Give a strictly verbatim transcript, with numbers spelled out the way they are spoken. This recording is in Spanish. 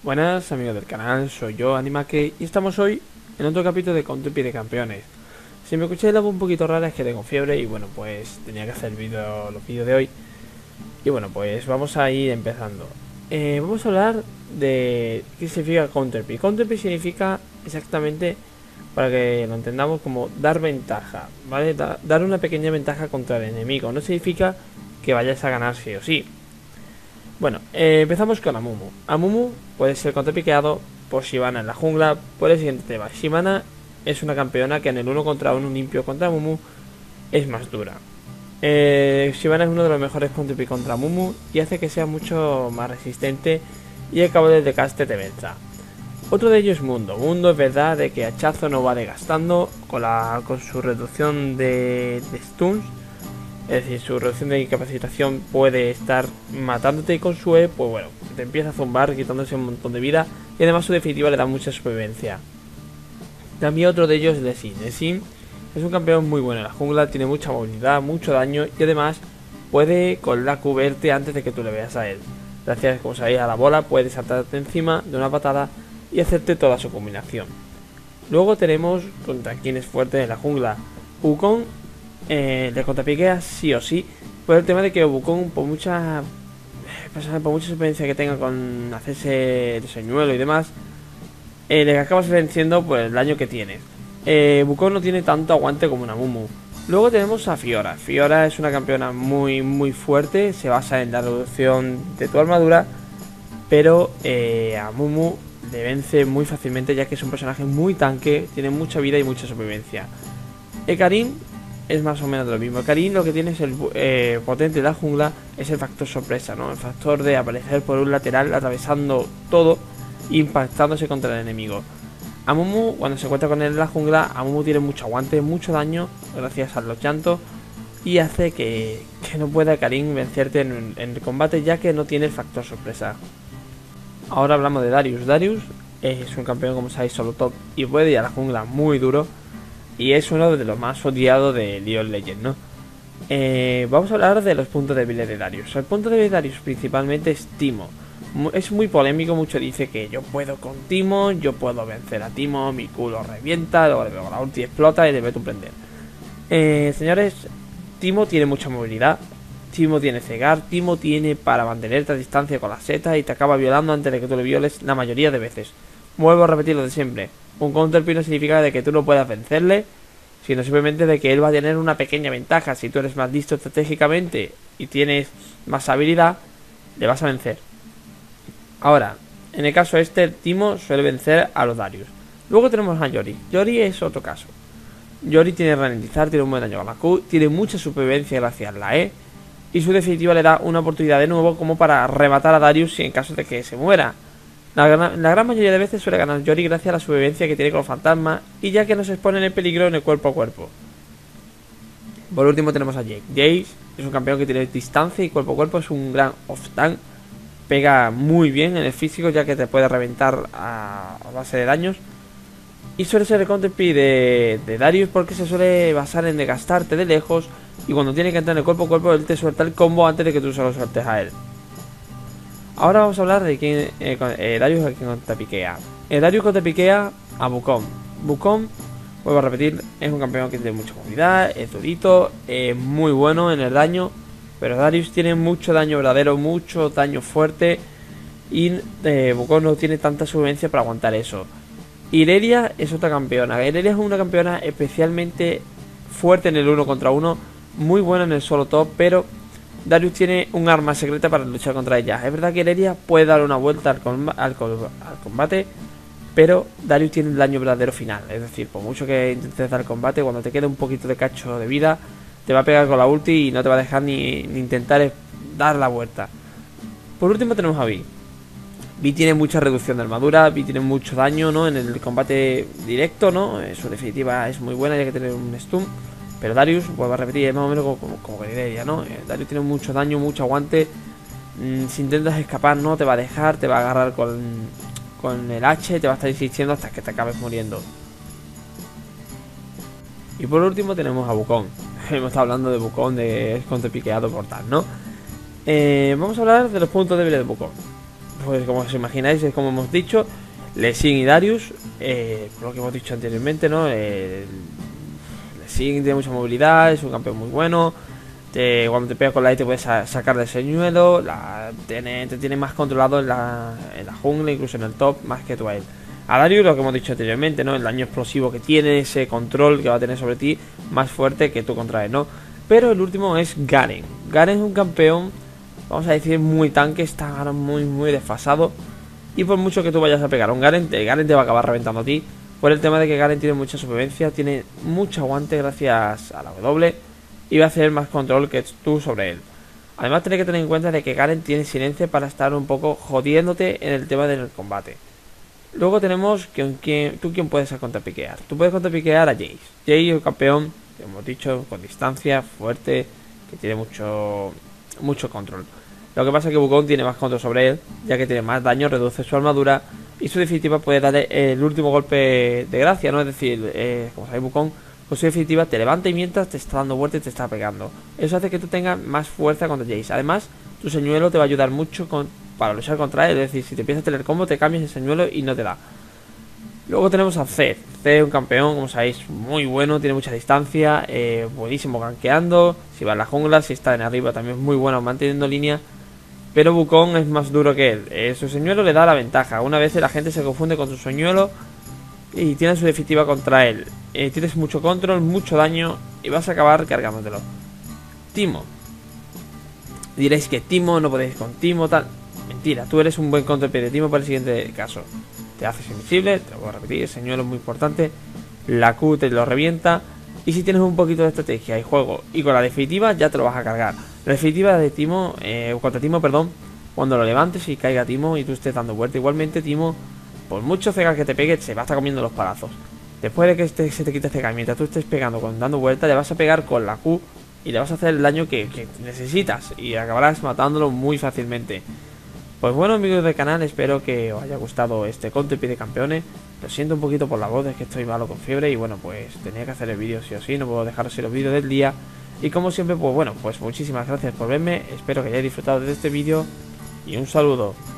Buenas amigos del canal, soy yo, Animake, y estamos hoy en otro capítulo de Counter de Campeones. Si me escucháis la voz un poquito rara es que tengo fiebre y bueno, pues tenía que hacer el vídeo, los vídeos de hoy. Y bueno, pues vamos a ir empezando. Eh, vamos a hablar de qué significa Counterpick. Counterpick significa exactamente, para que lo entendamos, como dar ventaja, ¿vale? Da, dar una pequeña ventaja contra el enemigo. No significa que vayas a ganar sí o sí. Bueno, eh, empezamos con Amumu. Amumu puede ser contrapiqueado por Shyvana en la jungla por el siguiente tema. Shyvana es una campeona que en el uno contra uno limpio contra Amumu es más dura. Eh, Shyvana es uno de los mejores contrapick contra Amumu y hace que sea mucho más resistente y el cabo del decaste te venza. Otro de ellos es Mundo. Mundo es verdad de que hachazo no va desgastando con, la, con su reducción de, de stuns. Es decir, su reducción de incapacitación puede estar matándote y con su E, pues bueno, te empieza a zumbar quitándose un montón de vida y además su definitiva le da mucha supervivencia. También otro de ellos es Lesin. Lesin es un campeón muy bueno en la jungla, tiene mucha movilidad, mucho daño y además puede con la Q verte antes de que tú le veas a él. Gracias, como sabéis, a la bola puede saltarte encima de una patada y hacerte toda su combinación. Luego tenemos contra quien es fuerte en la jungla. Wukong Eh, le contrapiquea sí o sí por el tema de que Wukong, por mucha por mucha experiencia que tenga con hacerse el señuelo y demás, eh, le acabas venciendo por el daño que tiene. eh, Wukong no tiene tanto aguante como una Amumu. Luego tenemos a Fiora. Fiora es una campeona muy muy fuerte, se basa en la reducción de tu armadura, pero eh, a Amumu le vence muy fácilmente ya que es un personaje muy tanque, tiene mucha vida y mucha supervivencia. Karim es más o menos lo mismo. Karim lo que tiene es el eh, potente de la jungla, es el factor sorpresa, ¿no? El factor de aparecer por un lateral, atravesando todo, impactándose contra el enemigo. Amumu, cuando se encuentra con él en la jungla, Amumu tiene mucho aguante, mucho daño, gracias a los llantos, y hace que, que no pueda Karim vencerte en, en el combate, ya que no tiene el factor sorpresa. Ahora hablamos de Darius. Darius es un campeón, como sabéis, solo top, y puede ir a la jungla muy duro. Y es uno de los más odiados de League of Legends, ¿no? Eh, vamos a hablar de los puntos débiles de Darius. El punto débil de Darius principalmente es Teemo. Es muy polémico, mucho dice que yo puedo con Teemo, yo puedo vencer a Teemo, mi culo revienta, luego le pego la ulti, explota y le meto un prender. Eh, señores, Teemo tiene mucha movilidad, Teemo tiene cegar, Teemo tiene para mantenerte a distancia con la seta y te acaba violando antes de que tú le violes la mayoría de veces. Vuelvo a repetir lo de siempre. Un counterpick no significa de que tú no puedas vencerle, sino simplemente de que él va a tener una pequeña ventaja. Si tú eres más listo estratégicamente y tienes más habilidad, le vas a vencer. Ahora, en el caso este, Teemo suele vencer a los Darius. Luego tenemos a Yori. Yori es otro caso. Yori tiene ralentizar, tiene un buen daño con la Q, tiene mucha supervivencia gracias a la E, y su definitiva le da una oportunidad de nuevo como para rematar a Darius si en caso de que se muera. La gran, la gran mayoría de veces suele ganar Yori gracias a la supervivencia que tiene con los fantasmas y ya que no se expone en el peligro en el cuerpo a cuerpo. Por último tenemos a Jake. Jake es un campeón que tiene distancia y cuerpo a cuerpo, es un gran off-tank. Pega muy bien en el físico ya que te puede reventar a, a base de daños. Y suele ser el counterpick de, de Darius porque se suele basar en desgastarte de lejos y cuando tiene que entrar en el cuerpo a cuerpo él te suelta el combo antes de que tú se lo sueltes a él. Ahora vamos a hablar de quién eh, eh, Darius es quien contrapiquea. Eh, Darius contrapiquea a Wukong. Wukong, vuelvo a repetir, es un campeón que tiene mucha movilidad, es durito, es muy bueno en el daño, pero Darius tiene mucho daño verdadero, mucho daño fuerte y eh, Wukong no tiene tanta supervivencia para aguantar eso. Irelia es otra campeona. Irelia es una campeona especialmente fuerte en el uno contra uno, muy buena en el solo top, pero Darius tiene un arma secreta para luchar contra ella. Es verdad que Irelia puede dar una vuelta al, comba al, al combate, pero Darius tiene el daño verdadero final. Es decir, por mucho que intentes dar combate, cuando te quede un poquito de cacho de vida, te va a pegar con la ulti y no te va a dejar ni, ni intentar dar la vuelta. Por último tenemos a Vi. Vi tiene mucha reducción de armadura, Vi tiene mucho daño, ¿no? En el combate directo, ¿no? Su definitiva es muy buena, ya que tiene un stun. Pero Darius, vuelvo a repetir, es más o menos como, como, como Irelia, ¿no? Eh, Darius tiene mucho daño, mucho aguante. Mm, si intentas escapar, no te va a dejar, te va a agarrar con, con el H, te va a estar insistiendo hasta que te acabes muriendo. Y por último tenemos a Wukong. Hemos estado hablando de Wukong, de contrapiqueado por tal, ¿no? Eh, vamos a hablar de los puntos débiles de Wukong. pues como os imagináis, es como hemos dicho, Lexing y Darius, eh, lo que hemos dicho anteriormente, ¿no? Eh, Lexing tiene mucha movilidad, es un campeón muy bueno. Te, cuando te pega con la E te puedes sa sacar del señuelo, la, tiene, te tiene más controlado en la, en la jungla, incluso en el top, más que tú a él. A Darius, lo que hemos dicho anteriormente, ¿no? El daño explosivo que tiene, ese control que va a tener sobre ti, más fuerte que tú contra él, ¿no? Pero el último es Garen. Garen es un campeón, vamos a decir, muy tanque, está ahora muy, muy desfasado. Y por mucho que tú vayas a pegar a un Garen, te, Garen te va a acabar reventando a ti. Por el tema de que Garen tiene mucha supervivencia, tiene mucho aguante gracias a la W. Y va a hacer más control que tú sobre él. Además, tenés que tener en cuenta de que Garen tiene silencio para estar un poco jodiéndote en el tema del combate. Luego tenemos que, que tú quién puedes contrapiquear. Tú puedes contrapiquear a Jace. Jace es un campeón, como hemos dicho, con distancia, fuerte, que tiene mucho, mucho control. Lo que pasa es que Wukong tiene más control sobre él, ya que tiene más daño, reduce su armadura y su definitiva puede darle el último golpe de gracia, ¿no? Es decir, eh, como sabéis, Wukong con su definitiva te levanta y mientras te está dando vuelta y te está pegando. Eso hace que tú tengas más fuerza contra Jace. Además, tu señuelo te va a ayudar mucho con, para luchar contra él. Es decir, si te empiezas a tener combo, te cambias el señuelo y no te da. Luego tenemos a Zed. Zed es un campeón, como sabéis, muy bueno, tiene mucha distancia, eh, buenísimo gankeando. Si va en la jungla, si está en arriba, también es muy bueno manteniendo línea. Pero Wukong es más duro que él. Eh, su señuelo le da la ventaja. Una vez la gente se confunde con su señuelo y tiene su definitiva contra él. Eh, tienes mucho control, mucho daño y vas a acabar cargándotelo. Timo. Diréis que Timo, no podéis con Timo, tal. Mentira, tú eres un buen contrapié de Timo para el siguiente caso. Te haces invisible, te lo voy a repetir, el señuelo es muy importante. La Q te lo revienta. Y si tienes un poquito de estrategia y juego y con la definitiva, ya te lo vas a cargar. La definitiva de Timo, eh, contra Timo, perdón, cuando lo levantes y caiga Timo y tú estés dando vuelta. Igualmente Timo, por mucho cega que te pegue, se va a estar comiendo los palazos. Después de que este, se te quite cega y mientras tú estés pegando, con, dando vuelta, le vas a pegar con la Q y le vas a hacer el daño que, que necesitas y acabarás matándolo muy fácilmente. Pues bueno, amigos del canal, espero que os haya gustado este Contempi de campeones. Lo siento un poquito por la voz, es que estoy malo con fiebre y bueno, pues tenía que hacer el vídeo sí o sí, no puedo dejaros los vídeos del día. Y como siempre, pues bueno, pues muchísimas gracias por verme, espero que hayáis disfrutado de este vídeo y un saludo.